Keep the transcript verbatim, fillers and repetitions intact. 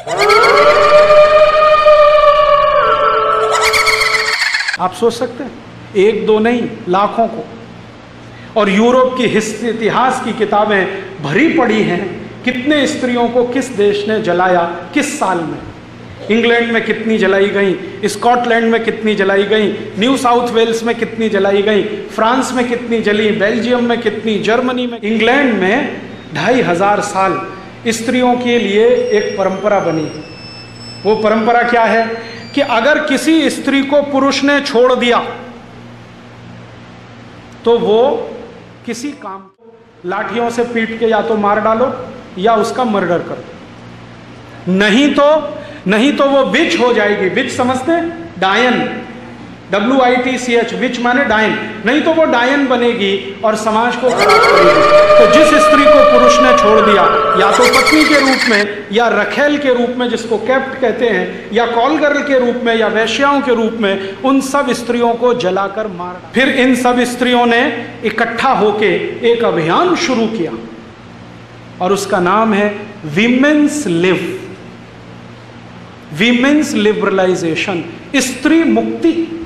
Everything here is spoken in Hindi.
आप सोच सकते हैं, एक दो नहीं, लाखों को। और यूरोप की इतिहास की किताबें भरी पड़ी हैं, कितने स्त्रियों को किस देश ने जलाया, किस साल में। इंग्लैंड में कितनी जलाई गई, स्कॉटलैंड में कितनी जलाई गई, न्यू साउथ वेल्स में कितनी जलाई गई, फ्रांस में कितनी जली, बेल्जियम में कितनी, जर्मनी में। इंग्लैंड में ढाई हजार साल स्त्रियों के लिए एक परंपरा बनी। वो परंपरा क्या है कि अगर किसी स्त्री को पुरुष ने छोड़ दिया तो वो किसी काम, लाठियों से पीट के या तो मार डालो या उसका मर्डर कर दो, नहीं तो नहीं तो वो विच हो जाएगी। विच समझते हैं? डायन, W I T C H, which माने डायन। नहीं तो वो डायन बनेगी और समाज को खराब करेगी। तो जिस स्त्री को पुरुष ने छोड़ दिया, या तो पत्नी के रूप में, या रखेल के रूप में जिसको कैप्ट कहते हैं, या कॉल गर्ल के रूप में, या वैश्याओं के रूप में, उन सब स्त्रियों को जलाकर मार। फिर इन सब स्त्रियों ने इकट्ठा होके एक अभियान शुरू किया और उसका नाम है वीमेंस लिव, वीमेंस लिबरलाइजेशन, स्त्री मुक्ति।